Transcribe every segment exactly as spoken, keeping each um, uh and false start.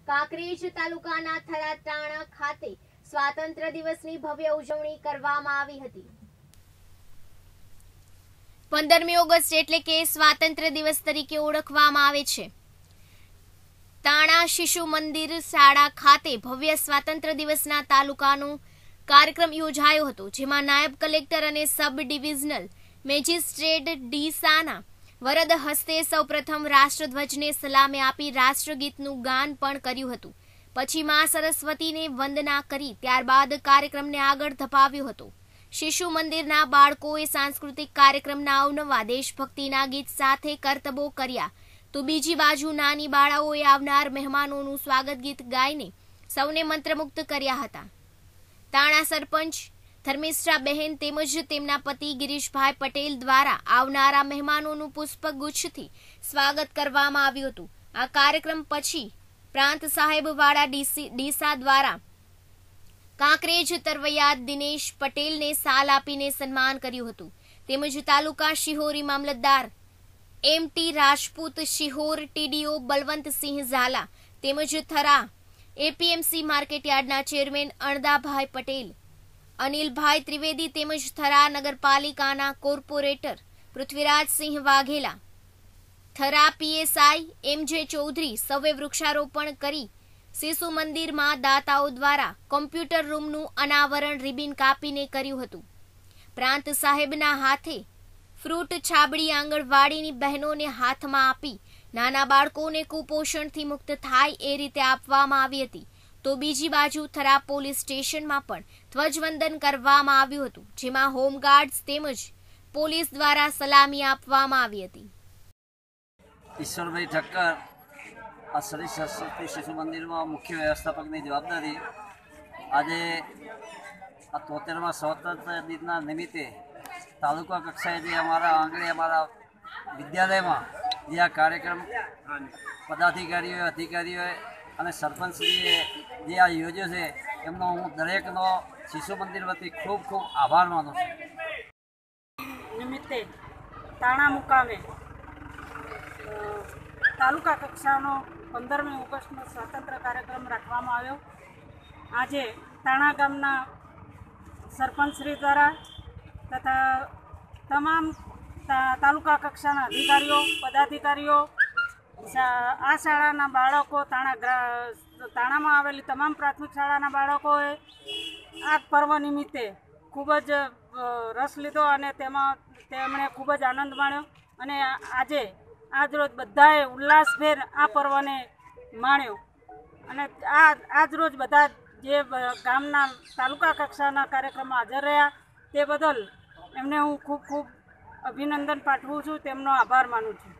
કાંકરેજ તાલુકાના થરાટાણા ખાતે સ્વાતંત્ર્ય દિવસની ભવ્ય ઉજવણી કરવામાં આવી હતી। પંદરમી ઓગસ્ટ એટલે કે સ્વાતંત્ર્ય દિવસ તરીકે ઓળખવામાં આવે છે। તાણા શિશુ મંદિર શાળા ખાતે ભવ્ય સ્વાતંત્ર્ય દિવસના તાલુકાનો કાર્યક્રમ યોજાયો હતો, જેમાં નાયબ કલેક્ટર અને સબ ડિવિઝનલ મેજિસ્ટ્રેટ ડીસાના વરદ હસ્તે સૌપ્રથમ રાષ્ટ્રધ્વજને સલામી આપી રાષ્ટ્રગીતનું ગાન પણ કર્યું હતું। પછી મા સરસ્વતીને વંદના કરી ત્યારબાદ કાર્યક્રમને આગળ ધપાવ્યો હતો। શિશુ મંદિરના બાળકોએ સાંસ્કૃતિક કાર્યક્રમના અવનવા દેશભક્તિના ગીત સાથે કરતબો કર્યા, તો બીજી બાજુ નાની બાળાઓએ આવનાર મહેમાનોનું સ્વાગત ગીત ગાઈને સૌને મંત્રમુગ્ધ કર્યા હતા। તાણા સરપંચ ધર્મિષ્ઠાબહેન તેમજ તેમના પતિ ગિરીશભાઈ પટેલ દ્વારા આવનારા મહેમાનોનું પુષ્પગુચ્છથી સ્વાગત કરવામાં આવ્યું હતું। આ કાર્યક્રમ પછી પ્રાંત સાહેબવાડા ડીસા દ્વારા કાંકરેજ તરવૈયા દિનેશ પટેલને સાલ આપીને સન્માન કર્યું હતું, તેમજ તાલુકા શિહોરી મામલતદાર M T Rajput, Shihor TDO Balwantsinh Jhala તેમજ થરા એપીએમસી માર્કેટયાર્ડના ચેરમેન અણદાભાઈ પટેલ, અનિલભાઈ ત્રિવેદી તેમજ થરા નગરપાલિકાના corporator Prithvirajsinh Vaghela, Thara PSI M J Chaudhary સૌએ વૃક્ષારોપણ કરી શિશુ મંદિરમાં દાતાઓ દ્વારા કોમ્પ્યુટર રૂમનું અનાવરણ રિબિન કાપીને કર્યું હતું। પ્રાંત સાહેબના હાથે ફ્રૂટ છાબડી આંગણવાડીની બહેનોને હાથમાં આપી નાના બાળકોને કુપોષણથી મુક્ત થાય એ રીતે આપવામાં આવી હતી, તો બીજી બાજુ થરા પોલીસ સ્ટેશનમાં પણ ધ્વજવંદન કરવામાં આવ્યું હતું, જેમાં હોમગાર્ડ્સ તેમજ પોલીસ દ્વારા સલામી આપવામાં આવી હતી। ઈશ્વરભાઈ ઠક્કર આ શ્રી સરસ્વતી શિશુ મંદિરમાં મુખ્ય વ્યવસ્થાપકની જવાબદારી આજે આ તોતેરમાં સ્વાતંત્ર્ય દિનના નિમિત્તે તાલુકા કક્ષાએ જે અમારા આંગણે અમારા વિદ્યાલયમાં જે આ કાર્યક્રમ પદાધિકારીઓએ અધિકારીઓએ અને સરપંચશ્રીએ જે આ યોજ્યો છે એમનો હું દરેકનો શિશુ મંદિર વતી ખૂબ ખૂબ આભાર માનું છું। નિમિત્તે તાણા મુકામે તાલુકા કક્ષાનો પંદરમી ઓગસ્ટનો સ્વાતંત્ર્ય કાર્યક્રમ રાખવામાં આવ્યો। આજે તાણા ગામના સરપંચશ્રી દ્વારા તથા તમામ તાલુકા કક્ષાના અધિકારીઓ પદાધિકારીઓ, આ શાળાના બાળકો, તાણા તાણામાં આવેલી તમામ પ્રાથમિક શાળાના બાળકોએ આ પર્વ નિમિત્તે ખૂબ જ રસ લીધો અને તેમાં તેમણે ખૂબ જ આનંદ માણ્યો અને આજે આજરોજ બધાએ ઉલ્લાસભેર આ પર્વને માણ્યો અને આ આજરોજ બધા જે ગામના તાલુકા કક્ષાના કાર્યક્રમમાં હાજર રહ્યા તે બદલ એમને હું ખૂબ ખૂબ અભિનંદન પાઠવું છું, તેમનો આભાર માનું છું।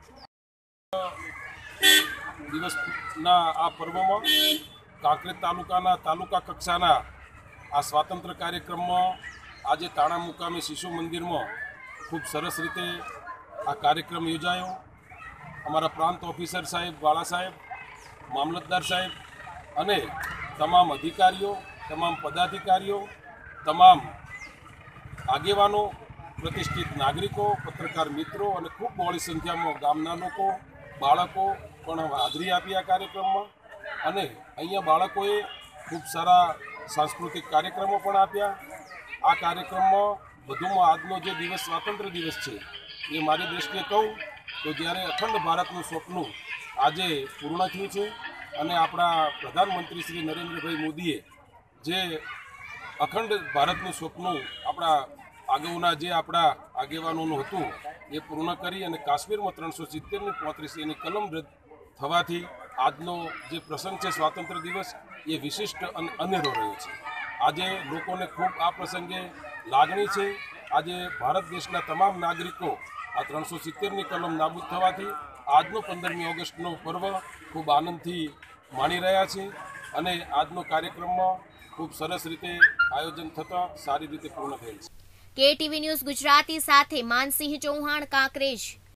દિવસના આ પર્વમાં કાંકરેજ તાલુકાના તાલુકા કક્ષાના આ સ્વાતંત્ર્ય કાર્યક્રમમાં આજે તાણા મુકામે શિશુ મંદિરમાં ખૂબ સરસ રીતે આ કાર્યક્રમ યોજાયો। અમારા પ્રાંત ઓફિસર સાહેબ, વાળા સાહેબ, મામલતદાર સાહેબ અને તમામ અધિકારીઓ, તમામ પદાધિકારીઓ, તમામ આગેવાનો, પ્રતિષ્ઠિત નાગરિકો, પત્રકાર મિત્રો અને ખૂબ બહોળી સંખ્યામાં ગામના લોકો, બાળકો પણ હાજરી આપી આ કાર્યક્રમમાં અને અહીંયા બાળકોએ ખૂબ સારા સાંસ્કૃતિક કાર્યક્રમો પણ આપ્યા। આ કાર્યક્રમમાં વધુમાં આજનો જે દિવસ સ્વાતંત્ર્ય દિવસ છે એ મારી દૃષ્ટિએ કહું તો જ્યારે અખંડ ભારતનું સ્વપ્ન આજે પૂર્ણ થયું છે અને આપણા પ્રધાનમંત્રી શ્રી નરેન્દ્રભાઈ મોદીએ જે અખંડ ભારતનું સ્વપ્ન આપણા આગળના જે આપણા આગેવાનોનું હતું એ પૂર્ણ કરી અને કાશ્મીરમાં ત્રણસો સિત્તેરની પોત્રીસ એની કલમ રદ થવાથી આજનો જે પ્રસંગ છે સ્વાતંત્ર્ય દિવસ એ વિશિષ્ટ અને અનેરો રહ્યો છે। આજે લોકોને ખૂબ આ પ્રસંગે લાગણી છે। આજે ભારત દેશના તમામ નાગરિકો આ ત્રણસો સિત્તેરની કલમ નાબૂદ થવાથી આજનો પંદરમી ઓગસ્ટનો પર્વ ખૂબ આનંદથી માણી રહ્યા છે અને આજનો કાર્યક્રમમાં ખૂબ સરસ રીતે આયોજન થતાં સારી રીતે પૂર્ણ થયેલ છે। કે ટીવી ન્યૂઝ ગુજરાતી સાથે માનસિંહ ચૌહાણ, કાંકરેજ।